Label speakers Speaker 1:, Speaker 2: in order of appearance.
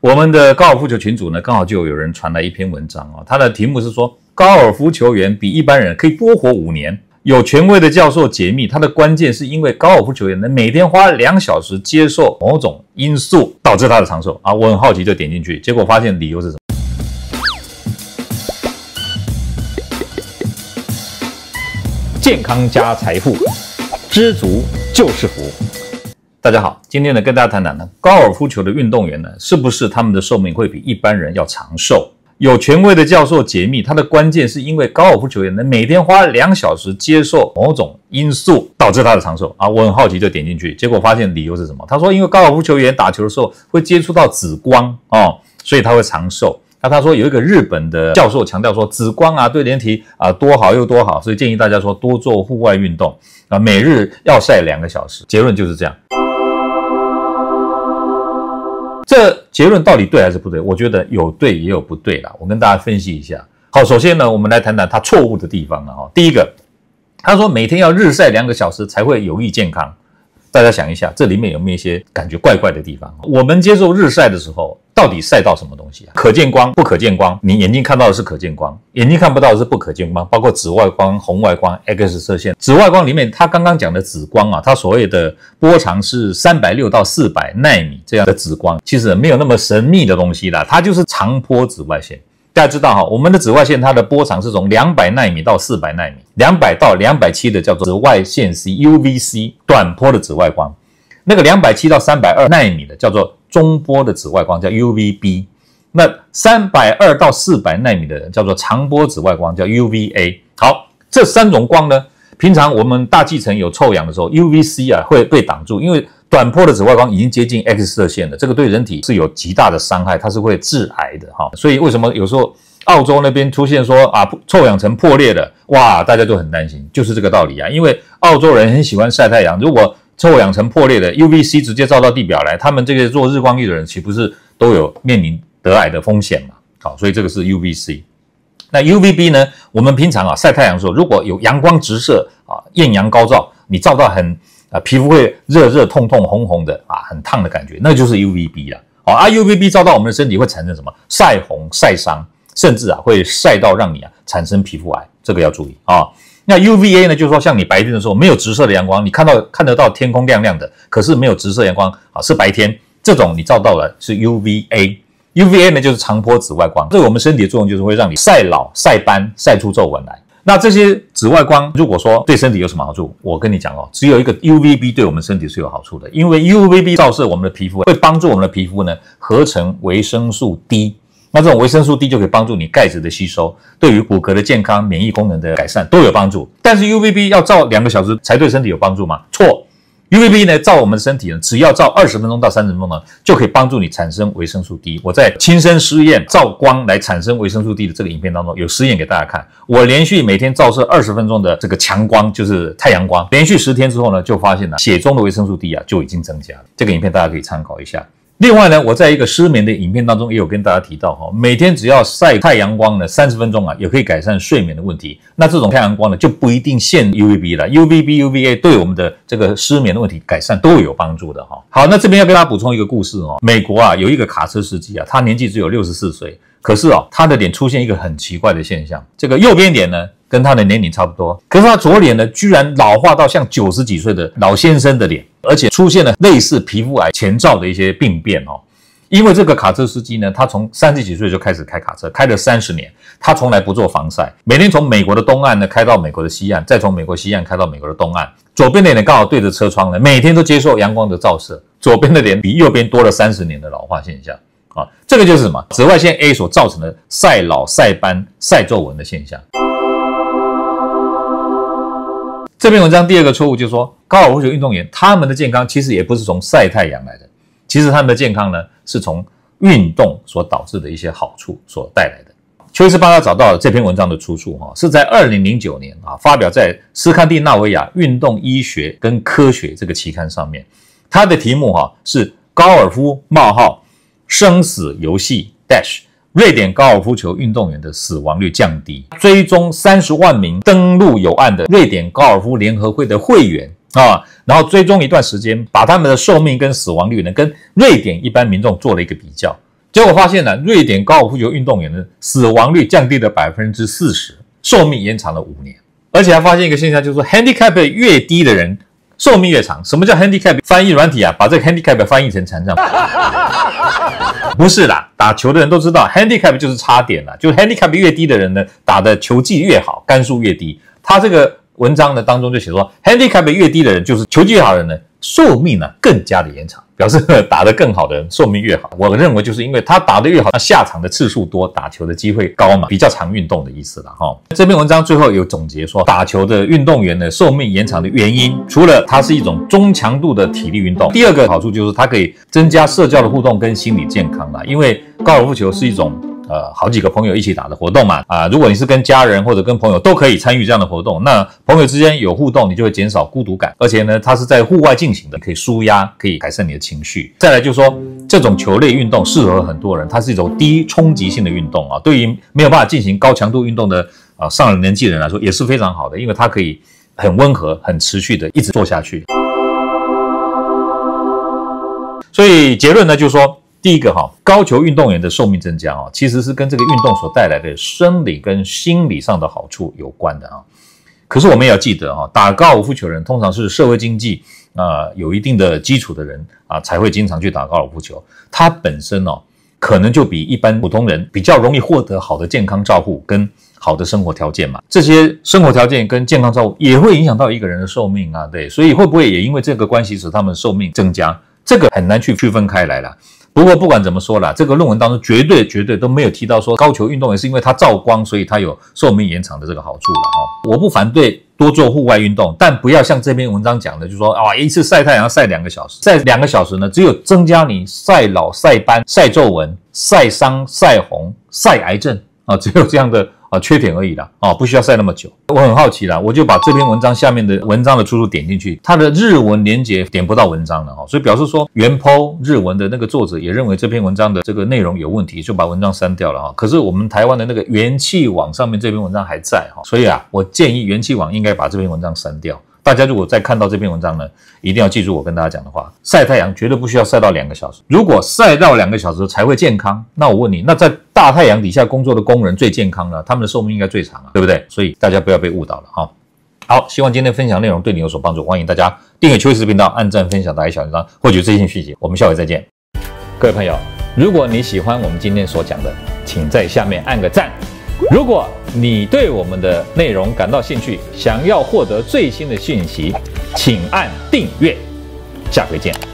Speaker 1: 我们的高尔夫球群组呢，刚好就有人传来一篇文章啊，它的题目是说高尔夫球员比一般人可以多活5年。有权威的教授解密，它的关键是因为高尔夫球员呢每天花2小时接受某种因素导致他的长寿啊。我很好奇就点进去，结果发现理由是什么？健康加财富，知足就是福。大家好，今天呢跟大家谈谈呢，高尔夫球的运动员呢，是不是他们的寿命会比一般人要长寿？有权威的教授解密，它的关键是因为高尔夫球员呢每天花2小时接受某种因素导致他的长寿啊。我很好奇就点进去，结果发现理由是什么？他说因为高尔夫球员打球的时候会接触到紫光哦，所以他会长寿。那他说有一个日本的教授强调说紫光啊对人体啊多好又多好，所以建议大家说多做户外运动啊，每日要晒2个小时。结论就是这样。这结论到底对还是不对？我觉得有对也有不对啦，我跟大家分析一下。好，首先呢，我们来谈谈他错误的地方啊。第一个，他说每天要日晒2个小时才会有益健康。大家想一下，这里面有没有一些感觉怪怪的地方？我们接受日晒的时候，到底晒到什么东西啊？可见光、不可见光，你眼睛看到的是可见光，眼睛看不到的是不可见光，包括紫外光、红外光、X 射线。紫外光里面，他刚刚讲的紫光啊，它所谓的波长是360到400纳米这样的紫光，其实没有那么神秘的东西啦，它就是长波紫外线。大家知道哈，我们的紫外线它的波长是从200纳米到400纳米，200到270的叫做紫外线 C UVC 短波的紫外光，那个270到320纳米的叫做中波的紫外光叫 UVB， 那320到400纳米的叫做长波紫外光叫 UVA。 好，这3种光呢，平常我们大气层有臭氧的时候 UVC 啊会被挡住，因为短波的紫外光已经接近 X 射线了，这个对人体是有极大的伤害，它是会致癌的哈。所以为什么有时候澳洲那边出现说啊臭氧层破裂了，哇，大家都很担心，就是这个道理啊。因为澳洲人很喜欢晒太阳，如果臭氧层破裂了 ，UVC 直接照到地表来，他们这个做日光浴的人岂不是都有面临得癌的风险嘛？好，所以这个是 UVC。那 UVB 呢？我们平常啊晒太阳的时候，如果有阳光直射啊，艳阳高照，你照到皮肤会热热痛痛红红的啊，很烫的感觉，那就是 UVB 啦。好啊 ，UVB 照到我们的身体会产生什么？晒红、晒伤，甚至啊会晒到让你产生皮肤癌，这个要注意啊。那 UVA 呢，就是说像你白天的时候没有直射的阳光，你看得到天空亮亮的，可是没有直射阳光啊，是白天，这种你照到了是 UVA。UVA 呢就是长波紫外光，对我们身体的作用就是会让你晒老、晒斑、晒出皱纹来。那这些紫外光如果说对身体有什么好处，我跟你讲哦，只有一个 UVB 对我们身体是有好处的，因为 UVB 照射我们的皮肤会帮助我们的皮肤呢合成维生素 D， 那这种维生素 D 就可以帮助你钙质的吸收，对于骨骼的健康、免疫功能的改善都有帮助。但是 UVB 要照2个小时才对身体有帮助吗？错。UVB 呢，照我们的身体呢，只要照20分钟到30分钟呢，就可以帮助你产生维生素 D。我在亲身试验照光来产生维生素 D 的这个影片当中，有实验给大家看。我连续每天照射20分钟的这个强光，就是太阳光，连续10天之后呢，就发现血中的维生素 D 就已经增加了。这个影片大家可以参考一下。另外呢，我在一个失眠的影片当中也有跟大家提到每天只要晒太阳光呢30分钟也可以改善睡眠的问题。那这种太阳光呢就不一定限 UVB 了 ，UVB、UVA 对我们的这个失眠的问题改善都有帮助的哈。好，那这边要跟大家补充一个故事美国有一个卡车司机他年纪只有64岁，可是他的脸出现一个很奇怪的现象，这个右边脸呢跟他的年龄差不多，可是他左脸呢居然老化到像90几岁的老先生的脸，而且出现了类似皮肤癌前兆的一些病变因为这个卡车司机呢，他从30几岁就开始开卡车，开了30年，他从来不做防晒，每天从美国的东岸呢开到美国的西岸，再从美国西岸开到美国的东岸，左边的脸刚好对着车窗呢，每天都接受阳光的照射，左边的脸比右边多了30年的老化现象这个就是什么？紫外线 A 所造成的晒老、晒斑、晒皱纹的现象。这篇文章第2个错误就是说，高尔夫球运动员他们的健康其实也不是从晒太阳来的，其实他们的健康呢是从运动所导致的一些好处所带来的。邱医师帮他找到了这篇文章的出处是在2009年发表在斯堪的纳维亚运动医学跟科学这个期刊上面。它的题目是高尔夫生死游戏 瑞典高尔夫球运动员的死亡率降低，追踪30万名登录有案的瑞典高尔夫联合会的会员然后追踪一段时间，把他们的寿命跟死亡率呢跟瑞典一般民众做了一个比较， 结果发现呢，瑞典高尔夫球运动员的死亡率降低了40%，寿命延长了5年。而且还发现一个现象，就是说 handicap 越低的人寿命越长。什么叫 handicap？ 翻译软体啊，把这个 handicap 翻译成残障。不是啦，打球的人都知道 handicap 就是差点啦，就是 handicap 越低的人呢，打的球技越好，杆数越低。他这个文章呢当中就写说 handicap 越低的人，就是球技越好的人呢，寿命呢更加的延长，表示打得更好的人寿命越好。我认为就是因为他打得越好，他下场的次数多，打球的机会高嘛，比较常运动的意思啦齁。这篇文章最后有总结说，打球的运动员的寿命延长的原因，除了它是一种中强度的体力运动，第二个好处就是它可以增加社交的互动跟心理健康啦。因为高尔夫球是一种好几个朋友一起打的活动嘛，如果你是跟家人或者跟朋友都可以参与这样的活动，那朋友之间有互动，你就会减少孤独感，而且呢，它是在户外进行的，可以舒压，可以改善你的情绪。再来就是说，这种球类运动适合很多人，它是一种低冲击性的运动啊，对于没有办法进行高强度运动的上了年纪的人来说也是非常好的，因为它可以很温和、很持续的一直做下去。所以结论呢，就是说。第一个高球运动员的寿命增加其实是跟这个运动所带来的生理跟心理上的好处有关的可是我们也要记得打高尔夫球的人通常是社会经济有一定的基础的人才会经常去打高尔夫球。他本身可能就比一般普通人比较容易获得好的健康照护跟好的生活条件嘛。这些生活条件跟健康照顾也会影响到一个人的寿命对，所以会不会也因为这个关系使他们寿命增加？这个很难去区分开来啦。不过不管怎么说啦，这个论文当中绝对都没有提到说高球运动员是因为他照光所以他有寿命延长的这个好处啦我不反对多做户外运动，但不要像这篇文章讲的，就是说一次晒太阳要晒2个小时，晒2个小时呢，只有增加你晒老、晒斑、晒皱纹、晒伤、晒红、晒癌症只有这样的缺点而已啦不需要晒那么久。我很好奇啦，我就把这篇文章下面的文章的出处点进去，它的日文连结点不到文章了所以表示说原 po 日文的那个作者也认为这篇文章的这个内容有问题，就把文章删掉了可是我们台湾的那个元气网上面这篇文章还在所以我建议元气网应该把这篇文章删掉。大家如果再看到这篇文章呢，一定要记住我跟大家讲的话，晒太阳绝对不需要晒到2个小时。如果晒到2个小时才会健康，那我问你，那在大太阳底下工作的工人最健康了，他们的寿命应该最长对不对？所以大家不要被误导了好，希望今天分享内容对你有所帮助，欢迎大家订阅邱医师频道，按赞、分享、打开小铃铛，获取最新讯息。我们下回再见。各位朋友，如果你喜欢我们今天所讲的，请在下面按个赞。如果你对我们的内容感到兴趣，想要获得最新的讯息，请按订阅。下回见。